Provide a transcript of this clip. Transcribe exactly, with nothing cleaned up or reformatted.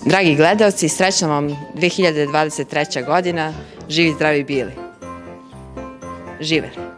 Dragi gledalci, srećna vam dve hiljade dvadeset treća godina, živi, zdravi bili. Živeli!